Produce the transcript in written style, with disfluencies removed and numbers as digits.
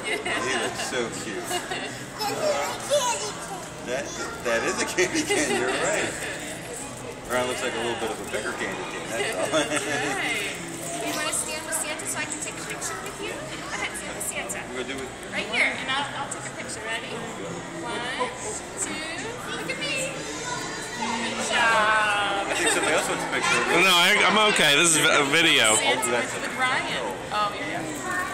He looks so cute. That is a candy cane, you're right. Ron looks like a little bit of a bigger candy cane, that's all. Right. You want to stand with Santa so I can take a picture with you? Go ahead, stand with Santa. We're going to do it right here, and I'll take a picture. Ready? 1, 2, look at me. Good job. I think somebody else wants a picture of me. No, I'm okay. This is a video. Santa with Ryan. Oh, yeah.